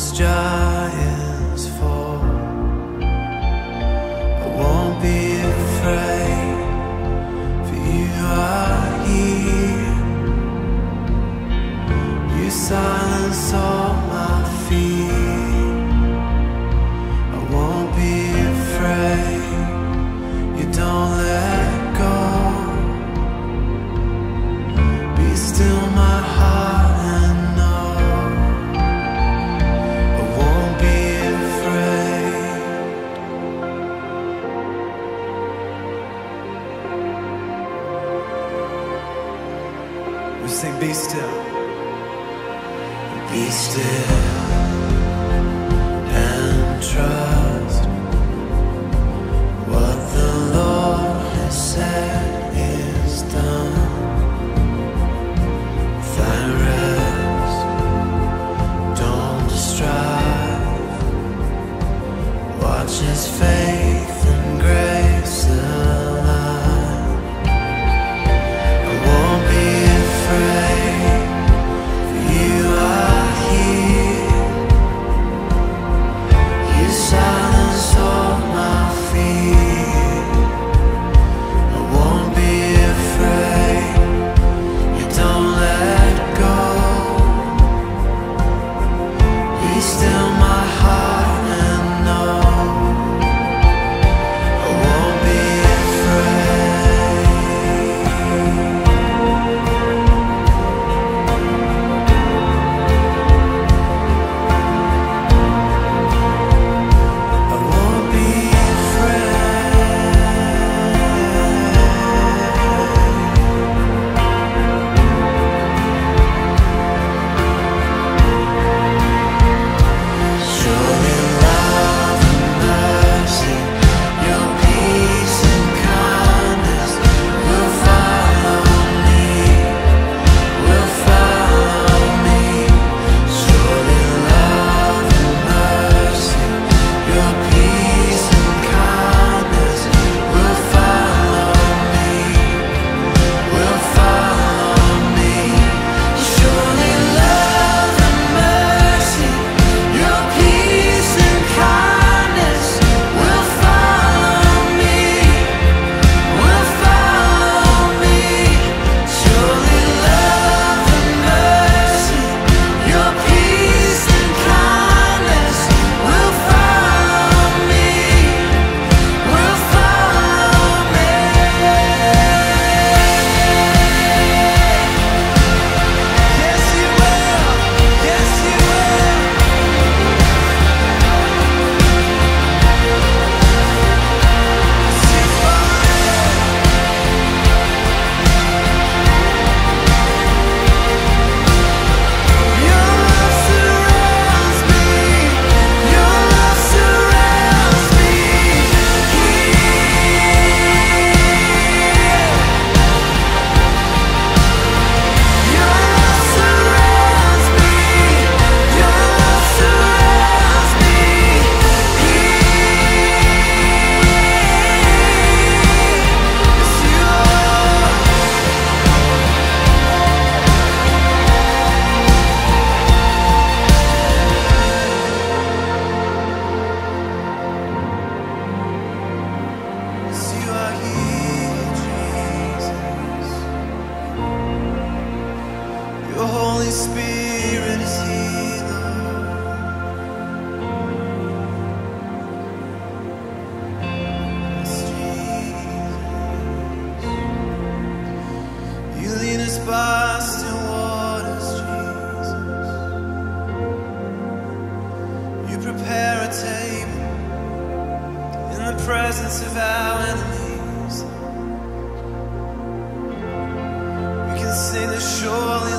giants fall, I won't be afraid, for you are here. You silence all my fear. I won't be afraid, you don't let go. Be still my heart and know I won't be afraid. We sing, be still. Be still and trust what the Lord has said is done. Find rest, don't strive. Watch His faith and grace align. I won't be afraid, for you are here. You silence all my fear. I won't be afraid, you don't let go. Be still my heart and know I won't be afraid. I won't be surely love and mercy, your peace and kindness will follow me, will follow me. Surely love and mercy, your peace and kindness will follow me, will follow me. Surely love and mercy, your peace and kindness will follow me, will follow me. Surely love and mercy, your peace and kindness will follow me, will follow me. Yes, you will. Yes, you will. See fire. Your love surrounds me. Your love surrounds me. Your love surrounds me. Your love surrounds me. Yes, you are. Yes, you are here, Jesus. Your Holy Spirit is here, Lord. Yes, Jesus. You lead us by still waters, Jesus. You prepare a table in the presence of our enemies. We can sing that surely